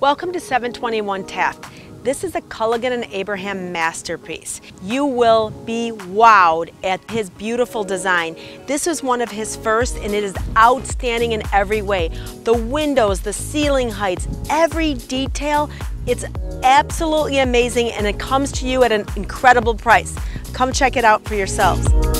Welcome to 721 Taft. This is a Culligan and Abraham masterpiece. You will be wowed at his beautiful design. This is one of his first and it is outstanding in every way. The windows, the ceiling heights, every detail, it's absolutely amazing and it comes to you at an incredible price. Come check it out for yourselves.